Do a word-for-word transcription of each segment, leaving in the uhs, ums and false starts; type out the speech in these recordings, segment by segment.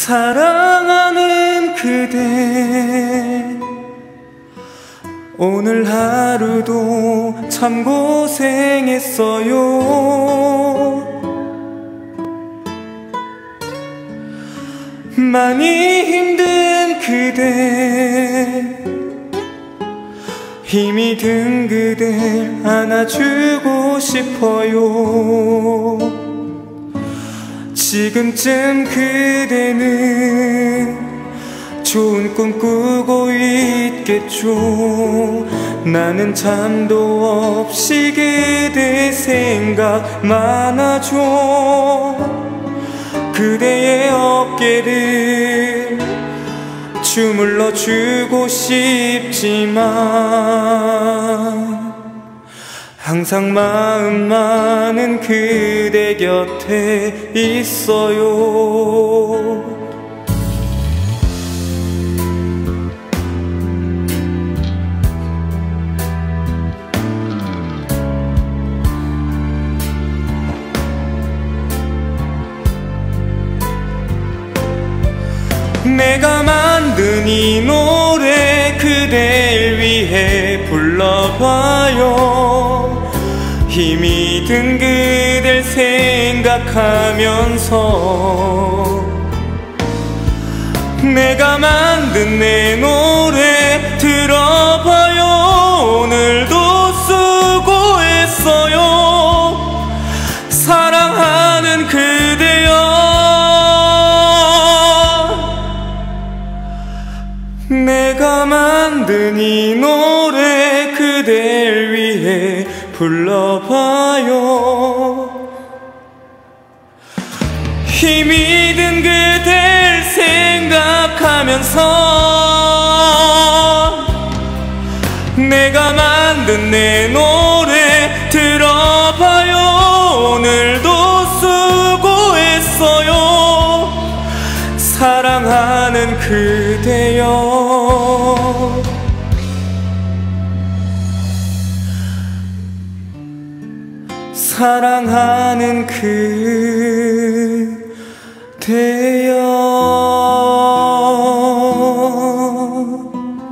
사랑하는 그대, 오늘 하루도 참 고생했어요. 많이 힘든 그대, 힘이 든 그댈 안아주고 싶어요. 지금쯤 그대는 좋은 꿈 꾸고 있겠죠. 나는 잠도 없이 그대 생각만 하죠. 그대의 어깨를 주물러 주고 싶지만 항상 마음만은 그대 곁에 있어요. 내가 만든 이 노래 그댈 위해 불러봐요. 힘이 든 그댈 생각하면서 내가 만든 내 노래 들어봐요. 오늘도 수고했어요. 사랑하는 그대여, 내가 만든 이 노래 그댈 위해 불러봐요. 힘이 든 그댈 생각하면서 내가 만든 내 노래 들어봐요. 오늘도 수고했어요. 사랑하는 그대여, 사랑하는 그대여.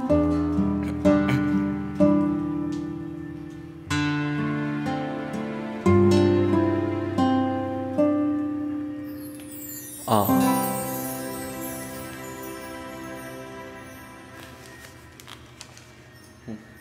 아. 응.